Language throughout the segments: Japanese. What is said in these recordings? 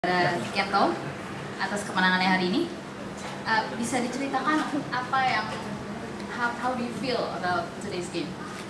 Keto atas kemenangannya hari ini. Bisa diceritakan apa yang how do you feel about today's game?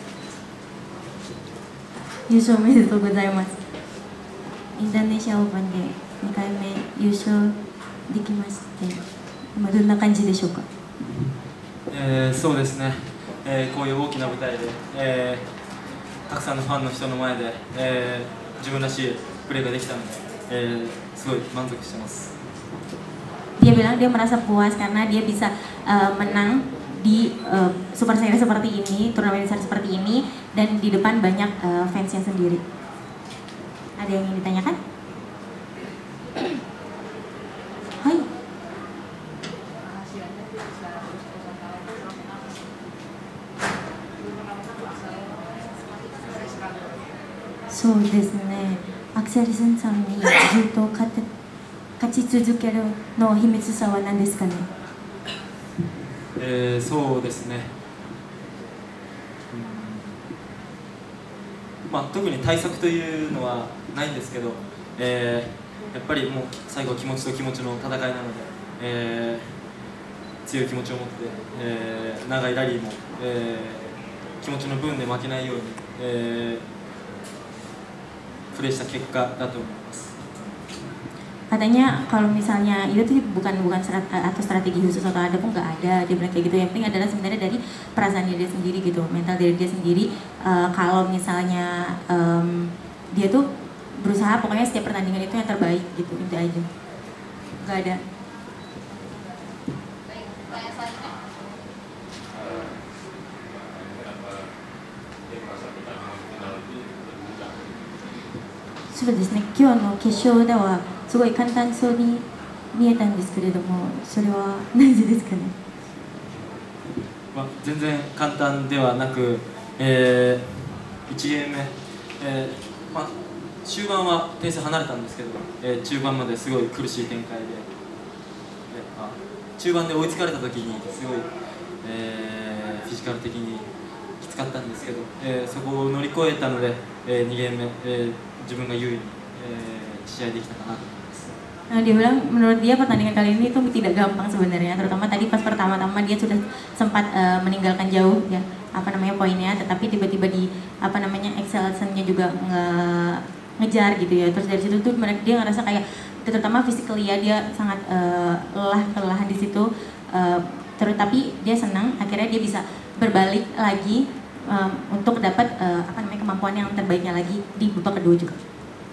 優勝おめでとうございます。インドネシアオープンで2回目優勝できまして、今どんな感じでしょうか。 そうですね、こういう大きな舞台で、たくさんのファンの人の前で、自分らしいプレーができたので、すごい満足してます。 Dia bilang dia merasa puas karena dia bisa menang di Super Series seperti ini, turnamen besar seperti ini, dan di depan banyak fansnya sendiri. Ada yang ingin ditanyakan? Hai. そうですね。アクセルセンさんにずっと勝ち続けるの秘密さは何ですかね。 そうですね、特に対策というのはないんですけど、やっぱりもう最後は気持ちと気持ちの戦いなので、強い気持ちを持って、長いラリーも、気持ちの分で負けないように、プレーした結果だと思います。 Katanya kalau misalnya itu tuh bukan atau strategi khusus atau ada pun nggak ada, dia bilang kayak gitu. Yang penting adalah sebenarnya dari perasaan dia sendiri gitu, mental dari dia sendiri. Kalau misalnya dia tuh berusaha pokoknya setiap pertandingan itu yang terbaik gitu, itu aja. Nggak ada. Selanjutnya. そうですね。今日の決勝ではすごい簡単そうに見えたんですけれども、それは何でですかね。 全然簡単ではなく、1ゲーム目、終盤は点数離れたんですけど、中盤まですごい苦しい展開で、中盤で追いつかれた時にすごい、フィジカル的にきつかったんですけど、そこを乗り越えたので、2ゲーム目、自分が優位に、試合できたかなと思います。 Dia bilang menurut dia pertandingan kali ini itu tidak gampang sebenarnya, terutama tadi pas pertama-tama dia sudah sempat meninggalkan jauh ya poinnya, tetapi tiba-tiba di excellence-nya juga ngejar gitu ya. Terus dari situ tuh dia ngerasa kayak terutama physically ya dia sangat kelelahan di situ, tetapi dia senang akhirnya dia bisa berbalik lagi untuk dapat kemampuan yang terbaiknya lagi di babak kedua juga.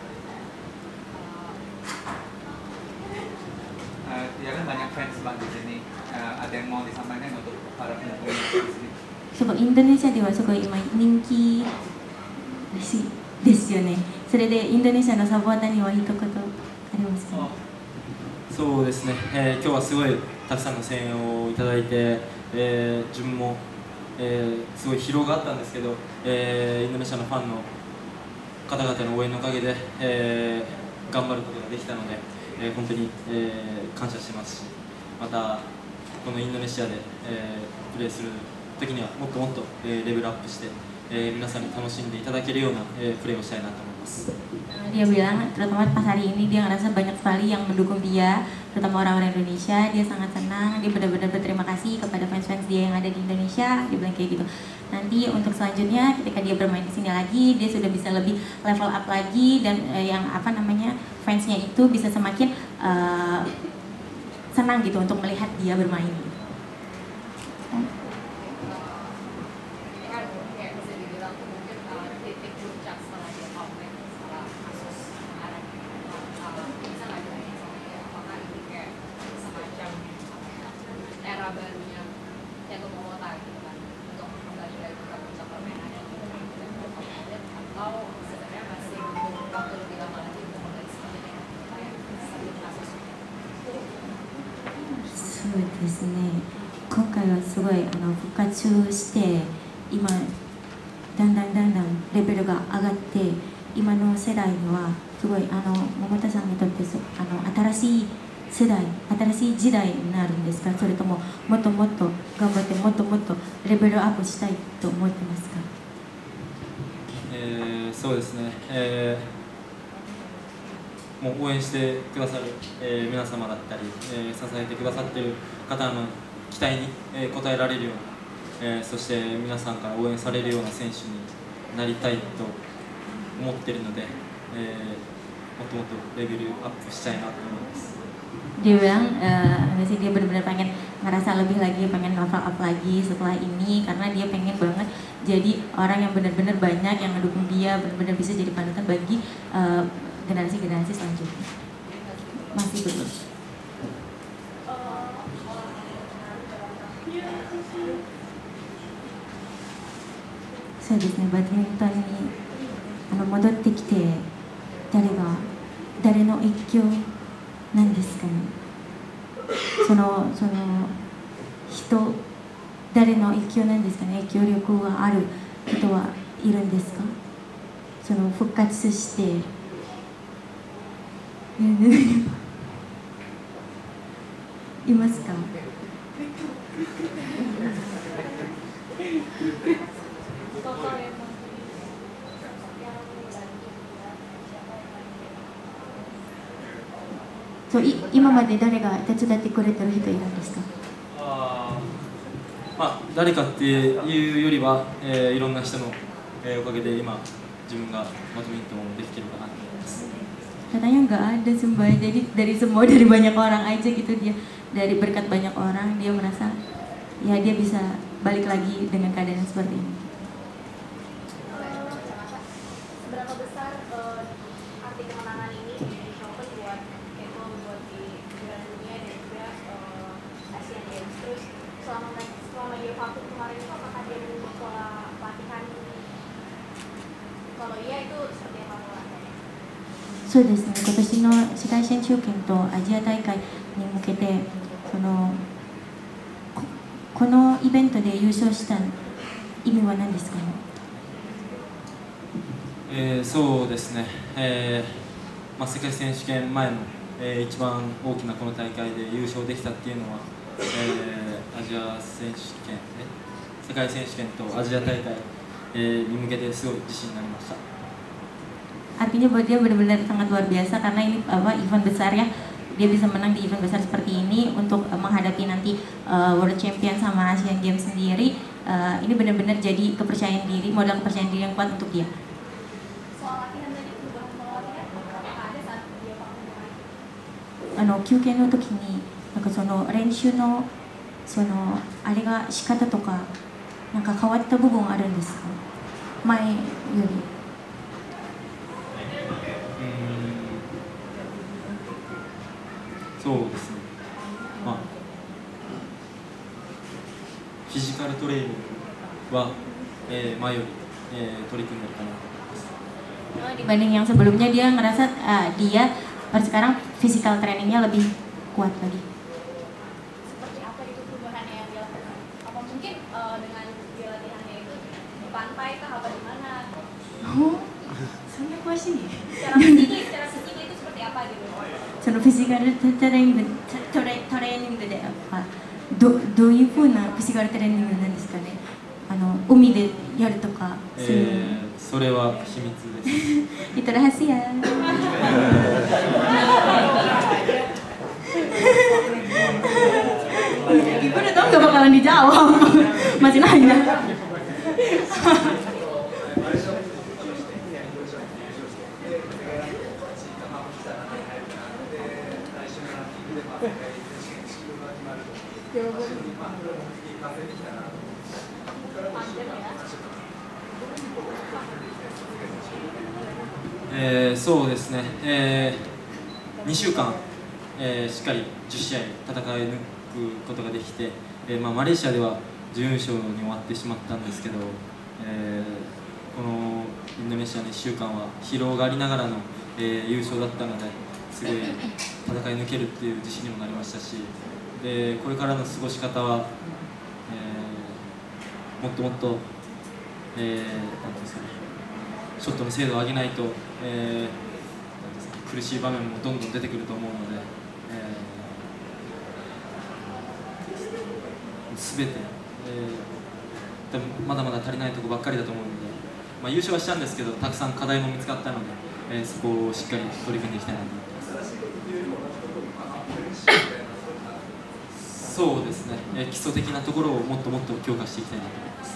Ya kan banyak fans Bang di sini. Ada yang mau disampaikan untuk para pendukung di sini? すごいインドネシアではすごい今人気らしいですよね。それでインドネシアのサポーターには一言ありますか？ そうですね、今日はすごいたくさんの声援をいただいて、自分も、すごい疲労があったんですけど、インドネシアのファンの方々の応援のおかげで、頑張ることができたので、本当に、感謝してますし、またこのインドネシアで、プレーする時にはもっともっと、レベルアップして、皆さんに楽しんでいただけるような、プレーをしたいなと思います。 Dia bilang terutama pas hari ini dia ngerasa banyak sekali yang mendukung dia, terutama orang-orang Indonesia. Dia sangat senang, dia benar-benar berterima kasih kepada fans-fans dia yang ada di Indonesia. Dia bilang kayak gitu. Nanti untuk selanjutnya ketika dia bermain di sini lagi, dia sudah bisa lebih level up lagi dan fansnya itu bisa semakin senang gitu untuk melihat dia bermain. Era barunya Keto Momota gitu kan, untuk kembali dari puncak permainan yang atau sebenarnya masih butuh waktu lebih lama lagi untuk kembali seperti kasus. そうですね。今回はすごい復活して今だんだんレベルが上がって今の世代にはすごい桃田さんにとって新しい世代、新しい時代になるんですか？それとももっともっと頑張ってもっともっとレベルアップしたいと思ってますか？ そうですね、 もう応援してくださる、皆様だったり、支えてくださっている方の期待に、応えられるような、そして皆さんから応援されるような選手になりたいと思っているので、もっともっとレベルアップしたいなと思います。 Dia bilang dia benar-benar pengen ngerasa lebih lagi, pengen level up lagi setelah ini karena dia pengen banget jadi orang yang benar-benar banyak yang mendukung dia, benar-benar bisa jadi panutan bagi generasi-generasi selanjutnya. Masih belum. そうですね、バドミントンに戻ってきて誰の影響なんですかね。その人、誰の影響なんですかね。影響力がある人はいるんですか。その復活していますか。そう今まで誰が手伝ってくれてる人いるんですか。 誰かっていうよりは、いろんな人の、おかげで今自分がバドミントンをできてるかなと思います。 Katanya nggak ada sumpah, jadi dari banyak orang aja gitu dia, dari berkat banyak orang dia merasa ya dia bisa balik lagi dengan keadaan seperti ini. Seberapa besar arti kemenangan ini di Indonesia Open buat Keiko, buat di kejuaraan dunia dan juga Asian Games? Terus selama dia vakum kemarin itu apakah dia mengubah pola pelatihan? Kalau iya itu seperti apa polanya? そうですね、今年の世界選手権とアジア大会に向けてこのイベントで優勝した意味は何ですかね。 そうですね、世界選手権前の、一番大きなこの大会で優勝できたっていうのは、アジア選手権、世界選手権とアジア大会、に向けてすごい自信になりました。 Artinya buat dia benar-benar sangat luar biasa karena ini event besar ya, dia bisa menang di event besar seperti ini untuk menghadapi nanti World Champion sama Asian Games sendiri. Ini benar-benar jadi kepercayaan diri, modal kepercayaan diri yang kuat untuk dia. Soal latihan tadi, perubahan pola latihan apakah ada saat dia vakum? 休憩の時にその練習のあれが仕方とか変わった部分あるんですか。前より。 そうですね、フィジカルトレーニングは、前より、取り組んでるかなと思います。 Dibanding yang sebelumnya dia ngerasa dia sekarang physical trainingnya lebih kuat lagi. Seperti apa itu perubahannya yang dilakukan? Apa mungkin dengan dia latihannya itu di pantai kah apa di mana? Soalnya kuas ini. Secara fisik itu seperti apa gitu? そのフィジカルトレーニングでどういう風なフィジカルトレーニングなんですかね。海でやるとか。 それは秘密です。 Itu rahasia. Ibu udah tau gak bakalan dijawab. Masih nanya. そうですね、2週間、しっかり10試合戦い抜くことができて、マレーシアでは準優勝に終わってしまったんですけど、このインドネシアの1週間は疲労がありながらの、優勝だったのですごい戦い抜けるっていう自信にもなりましたし、でこれからの過ごし方は、もっともっと、なんていうんですかね、ショットの精度を上げないと、苦しい場面もどんどん出てくると思うので、全て、多分まだまだ足りないところばっかりだと思うので、優勝はしたんですけどたくさん課題も見つかったので、そこをしっかり取り組んでいきたいなと思ってます。 そうですね、基礎的なところをもっともっと強化していきたいなと思います。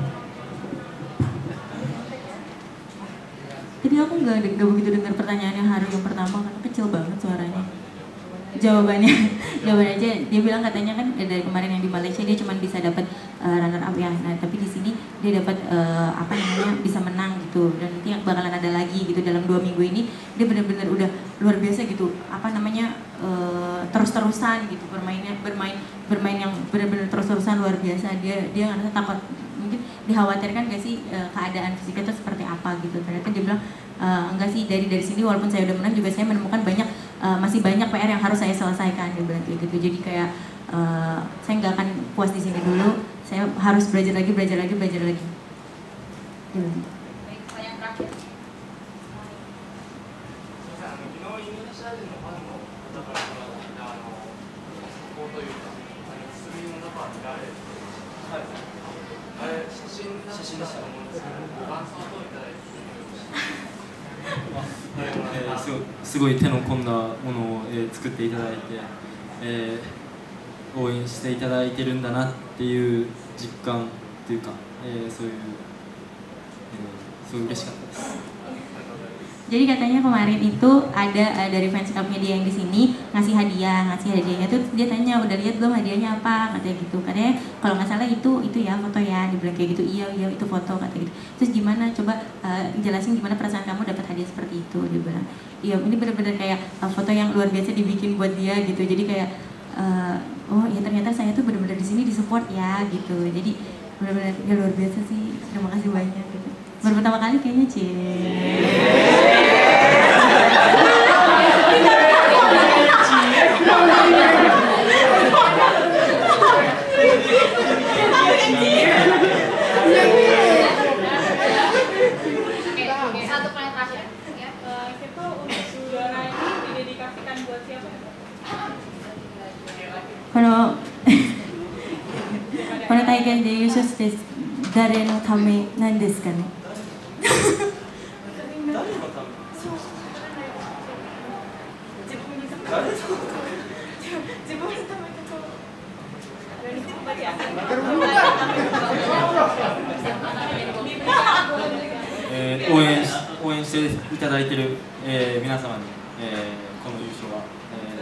Jadi aku nggak begitu dengar pertanyaannya Haru yang pertama karena kecil banget suaranya. Jawabannya aja dia bilang katanya kan dari kemarin yang di Malaysia dia cuma bisa dapat runner up ya. Nah tapi di sini dia dapat apa namanya bisa menang gitu dan nanti bakalan ada lagi gitu dalam 2 minggu ini dia benar-benar udah luar biasa gitu apa namanya terus-terusan gitu bermain yang benar-benar terus-terusan luar biasa dia ngerasa takut mungkin dikhawatirkan gak sih keadaan fisiknya itu seperti apa gitu ternyata dia bilang enggak sih dari sini walaupun saya udah menang juga saya menemukan masih banyak PR yang harus saya selesaikan dia bilang kayak gitu jadi kayak saya nggak akan puas di sini dulu saya harus belajar lagi dia bilang. Baik, pertanyaan terakhir. 昨日インドネシア人のファンの方からもらった投稿というか薬の中に見られるあれ写真だと思うんですけどご感想をいただいてすごい手の込んだものを、作っていただいて、応援していただいてるんだなっていう実感というか、そういう、すごい嬉しかったです。 Jadi katanya kemarin itu ada dari fans clubnya dia yang di sini ngasih hadiahnya tuh dia tanya udah lihat belum hadiahnya apa katanya gitu katanya kalau nggak salah itu ya foto ya dibilang kayak gitu iya itu foto katanya gitu terus gimana coba jelasin gimana perasaan kamu dapat hadiah seperti itu dia bilang iya ini benar-benar kayak foto yang luar biasa dibikin buat dia gitu jadi kayak oh ya ternyata saya tuh benar-benar di sini disupport ya gitu jadi benar-benar ya luar biasa sih terima kasih banyak gitu baru pertama kali kayaknya Oke, satu pertanyaan terakhir. Ya. Kita untuk juara ini didedikasikan buat siapa? この大会で優勝して誰のためなんですかね応援していただいている、皆様に、この優勝は、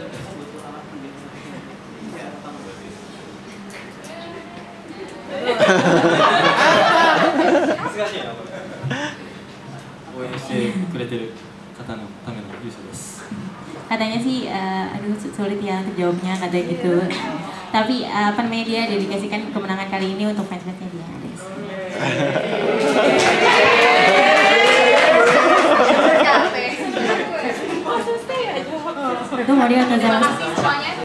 難しいなこれ応援してくれてる方のための優勝です katanya sih aduh sulit ya untuk jawabnya katanya gitu tapi apa namanya dia dedikasikan kemenangan kali ini untuk fans-fansnya dia Capek. Itu mau dia